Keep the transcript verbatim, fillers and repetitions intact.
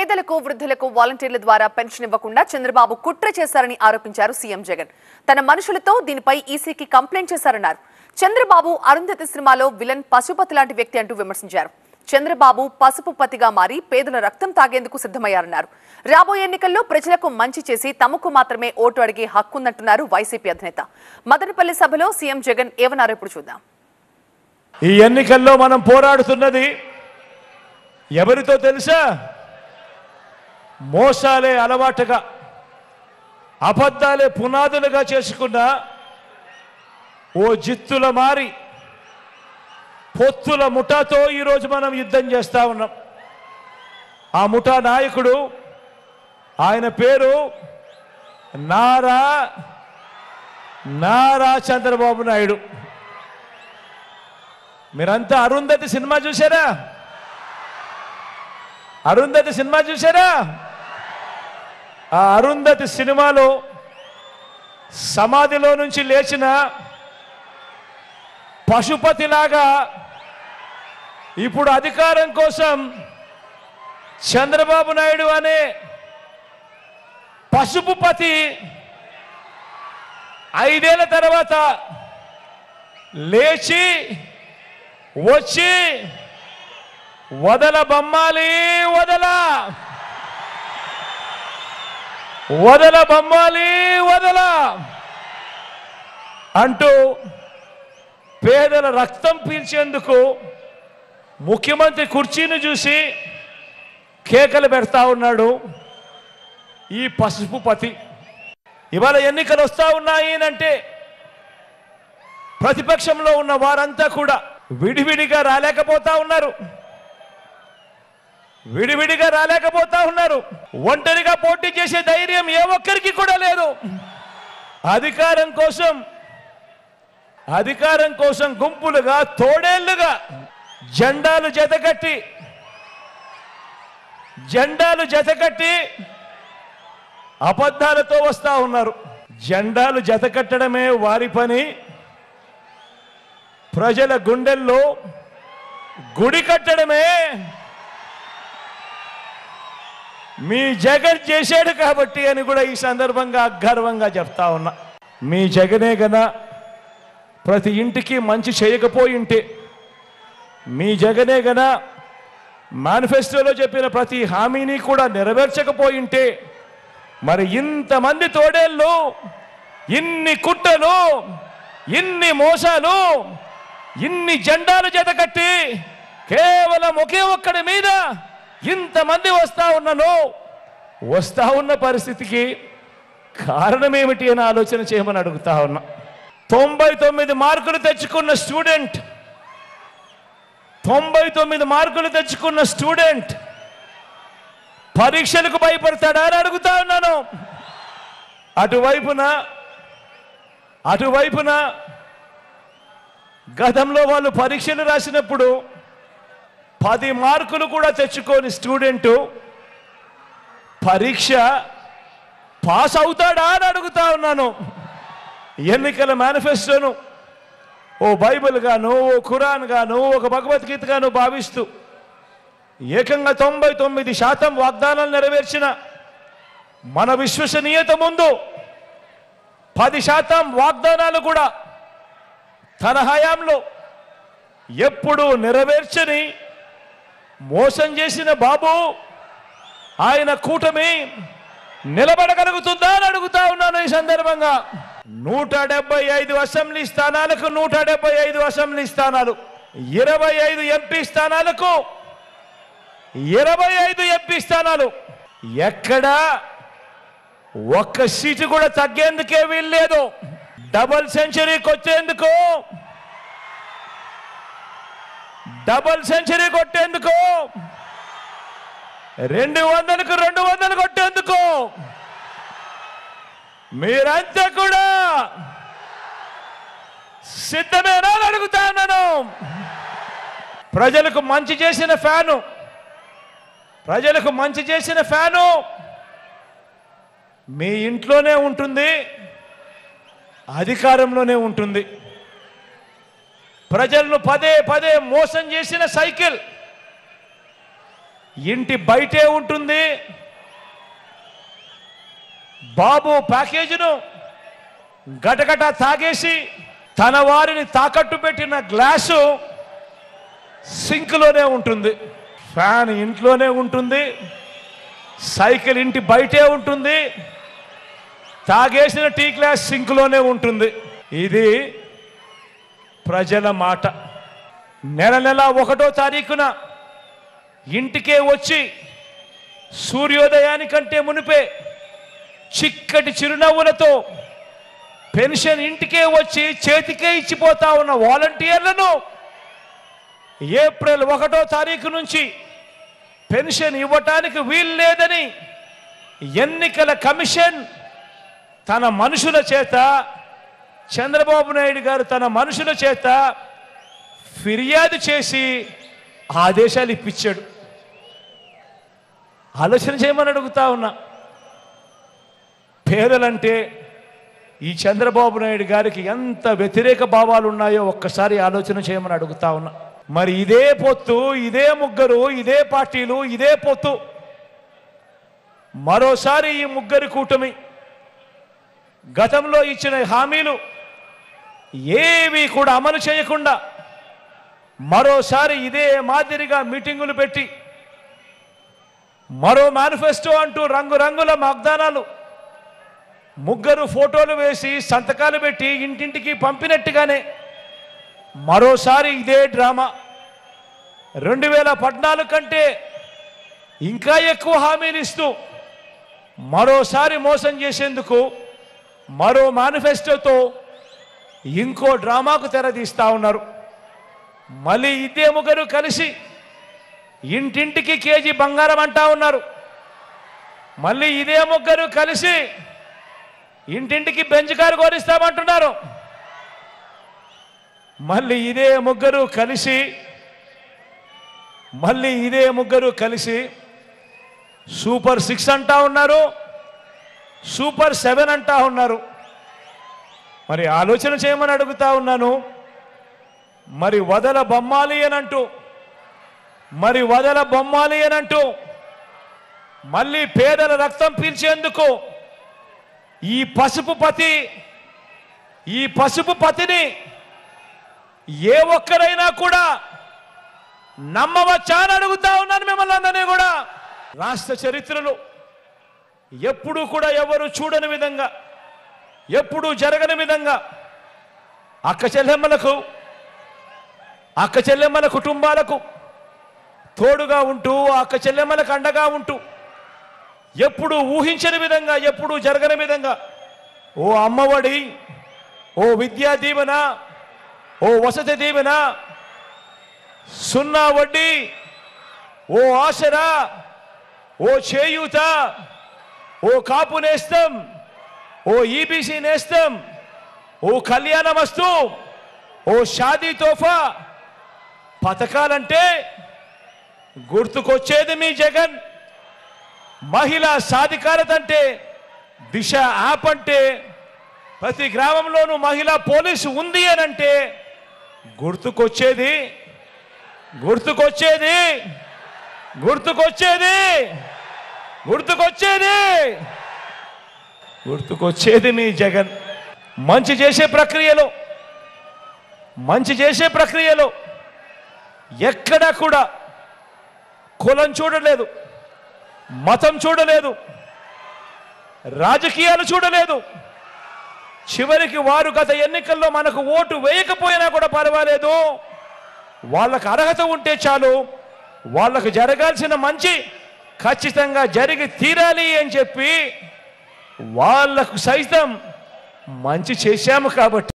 పేదలకు వృద్ధులకు వాలంటీర్ల ద్వారా పెన్షన్ ఇవ్వకుండా చంద్రబాబు కుట్ర చేశారని ఆరోపించారు సీఎం జగన్. తన మనుషులతో దీనిపై ఈసీకి కంప్లైంట్ చేశారన్నారు. చంద్రబాబు అరుంధతి సినిమాలో విలన్ పశుపతి లాంటి వ్యక్తి అంటూ విమర్శించారు. చంద్రబాబు పసుపు పతిగా మారి పేదల రక్తం తాగేందుకు సిద్ధమయ్యారన్నారు. రాబోయే ఎన్నికల్లో ప్రజలకు మంచి చేసి తమకు మాత్రమే ఓటు అడిగే హక్కుందంటున్నారు వైసీపీ అధినేత. మదనపల్లి సభలో సీఎం జగన్ ఏమన్నారో ఇప్పుడు చూద్దాం. ఈ ఎన్నికల్లో మనం పోరాడుతున్నది ఎవరితో తెలుసా? మోసాలే అలవాటుగా, అబద్ధాలే పునాదులుగా చేసుకున్న ఓ జిత్తుల మారి పొత్తుల ముఠాతో ఈరోజు మనం యుద్ధం చేస్తా ఉన్నాం. ఆ ముఠా నాయకుడు, ఆయన పేరు నారా నారా చంద్రబాబు నాయుడు. మీరంతా అరుంధతి సినిమా చూసారా? అరుంధతి సినిమా చూసారా? ఆ అరుంధతి సినిమాలో సమాధిలో నుంచి లేచిన పశుపతిలాగా ఇప్పుడు అధికారం కోసం చంద్రబాబు నాయుడు అనే పసుపుపతి ఐదేళ్ల తర్వాత లేచి వచ్చి వదల బొమ్మాలి వదల వదల బొమ్మాలి వదల అంటూ పేదల రక్తం పీల్చేందుకు ముఖ్యమంత్రి కుర్చీని చూసి కేకలు పెడతా ఉన్నాడు ఈ పసుపుపతి. ఇవాళ ఎన్నికలు వస్తా ఉన్నాయి అంటే ప్రతిపక్షంలో ఉన్న వారంతా కూడా విడివిడిగా రాలేకపోతా ఉన్నారు విడివిడిగా రాలేకపోతా ఉన్నారు ఒంటరిగా పోటీ చేసే ధైర్యం ఏ ఒక్కరికి కూడా లేదు. అధికారం కోసం అధికారం కోసం గుంపులుగా, తోడేళ్లుగా జెండాలు జతకట్టి జెండాలు జతకట్టి అబద్ధాలతో వస్తా ఉన్నారు. జెండాలు జతకట్టడమే వారి పని, ప్రజల గుండెల్లో గుడి కట్టడమే మీ జగన్ చేశాడు కాబట్టి అని కూడా ఈ సందర్భంగా గర్వంగా చెప్తా ఉన్నా. మీ జగనే గనా ప్రతి ఇంటికి మంచి చేయకపోయింటే, మీ జగనే గనా మేనిఫెస్టోలో చెప్పిన ప్రతి హామీని కూడా నెరవేర్చకపోయింటే, మరి ఇంతమంది తోడేళ్ళు, ఇన్ని కుట్రలు, ఇన్ని మోసాలు, ఇన్ని జెండాలు జతకట్టి కేవలం ఒకే ఒక్కడి మీద ఇంతమంది వస్తా ఉన్నాను వస్తా ఉన్న పరిస్థితికి కారణం ఏమిటి అని ఆలోచన చేయమని అడుగుతా ఉన్నా. తొంభై తొమ్మిది మార్కులు తెచ్చుకున్న స్టూడెంట్ తొంభై తొమ్మిది మార్కులు తెచ్చుకున్న స్టూడెంట్ పరీక్షలకు భయపడతాడా అని అడుగుతా ఉన్నాను. అటువైపున అటువైపున గతంలో వాళ్ళు పరీక్షలు రాసినప్పుడు పది మార్కులు కూడా తెచ్చుకోని స్టూడెంటు పరీక్ష పాస్ అవుతాడా అని అడుగుతా ఉన్నాను. ఎన్నికల మేనిఫెస్టోను ఓ బైబిల్ గాను, ఓ ఖురాన్ గాను, ఒక భగవద్గీత గాను భావిస్తూ ఏకంగా తొంభై తొమ్మిది శాతం వాగ్దానాలు నెరవేర్చిన మన విశ్వసనీయత ముందు పది శాతం వాగ్దానాలు కూడా తన హయాంలో ఎప్పుడు నెరవేర్చని మోసం చేసిన బాబు ఆయన కూటమి నిలబడగలుగుతుందా అని అడుగుతా ఉన్నాను. ఈ సందర్భంగా నూట డెబ్బై ఐదు అసెంబ్లీ స్థానాలకు నూట డెబ్బై ఐదు అసెంబ్లీ స్థానాలు, ఇరవై ఐదు ఎంపీ స్థానాలకు ఇరవై ఐదు ఎంపీ స్థానాలు, ఎక్కడా ఒక్క సీటు కూడా తగ్గేందుకే వీల్లేదు. డబల్ సెంచరీకి వచ్చేందుకు డబల్ సెంచరీ కొట్టేందుకు రెండు వందలకు రెండు వందలు కొట్టేందుకు మీరంతా కూడా సిద్ధమేనా అని అడుగుతా ఉన్నాను. ప్రజలకు మంచి చేసిన ఫ్యాను ప్రజలకు మంచి చేసిన ఫ్యాను మీ ఇంట్లోనే ఉంటుంది, అధికారంలోనే ఉంటుంది. ప్రజలను పదే పదే మోసం చేసిన సైకిల్ ఇంటి బయటే ఉంటుంది. బాబు ప్యాకేజీను గటగట తాగేసి తన వారిని తాకట్టు పెట్టిన గ్లాసు సింక్లోనే ఉంటుంది, ఫ్యాన్ ఇంట్లోనే ఉంటుంది, సైకిల్ ఇంటి బయటే ఉంటుంది, తాగేసిన టీ గ్లాస్ సింక్లోనే ఉంటుంది. ఇది ప్రజల మాట. నెల నెల ఒకటో తారీఖున ఇంటికే వచ్చి సూర్యోదయానికంటే మునిపే చిక్కటి చిరునవ్వులతో పెన్షన్ ఇంటికే వచ్చి చేతికే ఇచ్చిపోతా ఉన్న వాలంటీర్లను ఏప్రిల్ ఒకటో తారీఖు నుంచి పెన్షన్ ఇవ్వటానికి వీలు లేదని ఎన్నికల కమిషన్ తన మనుషుల చేత, చంద్రబాబు నాయుడు గారు తన మనుషుల చేత ఫిర్యాదు చేసి ఆదేశాలు ఇప్పించాడు. ఆలోచన చేయమని అడుగుతా ఉన్నా. పేదలంటే ఈ చంద్రబాబు నాయుడు గారికి ఎంత వ్యతిరేక భావాలు ఉన్నాయో ఒక్కసారి ఆలోచన చేయమని అడుగుతా ఉన్నా. మరి ఇదే పొత్తు, ఇదే ముగ్గురు, ఇదే పార్టీలు, ఇదే పొత్తు మరోసారి ఈ ముగ్గురి కూటమి గతంలో ఇచ్చిన హామీలు ఏవి కూడా అమలు చేయకుండా మరోసారి ఇదే మాదిరిగా మీటింగులు పెట్టి మరో మేనిఫెస్టో అంటూ రంగురంగుల వాగ్దానాలు, ముగ్గురు ఫోటోలు వేసి సంతకాలు పెట్టి ఇంటింటికి పంపినట్టుగానే మరోసారి ఇదే డ్రామా. రెండు వేల పద్నాలుగు కంటే ఇంకా ఎక్కువ హామీలు ఇస్తూ మరోసారి మోసం చేసేందుకు మరో మేనిఫెస్టోతో ఇంకో డ్రామాకు తెరదీస్తా ఉన్నారు. మళ్ళీ ఇదే ముగ్గురు కలిసి ఇంటింటికి కేజీ బంగారం అంటా ఉన్నారు. మళ్ళీ ఇదే ముగ్గురు కలిసి ఇంటింటికి బెంచ్ కారు కోరిస్తామంటున్నారు. మళ్ళీ ఇదే ముగ్గురు కలిసి మళ్ళీ ఇదే ముగ్గురు కలిసి సూపర్ సిక్స్ అంటా ఉన్నారు, సూపర్ సెవెన్ అంటా ఉన్నారు. మరి ఆలోచన చేయమని అడుగుతా ఉన్నాను. మరి వదల బొమ్మాలి అనంటూ మరి వదల బొమ్మాలి అనంటూ మళ్ళీ పేదల రక్తం పీల్చేందుకు ఈ పసుపు పతి ఈ పసుపు పతిని ఏ ఒక్కరైనా కూడా నమ్మవచ్చా అని అడుగుతా ఉన్నాను మిమ్మల్ని అందరినీ కూడా. రాష్ట్ర చరిత్రలో ఎప్పుడూ కూడా ఎవరు చూడని విధంగా, ఎప్పుడూ జరగని విధంగా అక్క చెల్లెమ్మలకు అక్క చెల్లెమ్మల కుటుంబాలకు తోడుగా ఉంటూ, అక్క చెల్లెమ్మలకు అండగా ఉంటూ, ఎప్పుడు ఊహించని విధంగా, ఎప్పుడు జరగని విధంగా ఓ అమ్మఒడి, ఓ విద్యా దీవెన, ఓ వసతి దీవెన, సున్నా వడ్డీ, ఓ ఆసరా, ఓ చేయూత, ఓ కాపు నేస్తం, ఓ ఈబీసీ నేస్తం, ఓ కళ్యాణమస్తు, ఓ షాదీ తోఫా పథకాలంటే గుర్తుకొచ్చేది మీ జగన్. మహిళా సాధికారత అంటే దిశ యాప్ అంటే, ప్రతి గ్రామంలోనూ మహిళా పోలీసు ఉంది అని అంటే గుర్తుకొచ్చేది గుర్తుకొచ్చేది గుర్తుకొచ్చేది గుర్తుకొచ్చేది గుర్తుకొచ్చేది మీ జగన్. మంచి చేసే ప్రక్రియలో మంచి చేసే ప్రక్రియలో ఎక్కడా కూడా కులం చూడలేదు, మతం చూడలేదు, రాజకీయాలు చూడలేదు. చివరికి వారు గత ఎన్నికల్లో మనకు ఓటు వేయకపోయినా కూడా పర్వాలేదు, వాళ్ళకు అర్హత ఉంటే చాలు, వాళ్ళకు జరగాల్సిన మంచి ఖచ్చితంగా జరిగి తీరాలి అని చెప్పి వాళ్లకు సైతం మంచి చేశాము కాబట్టి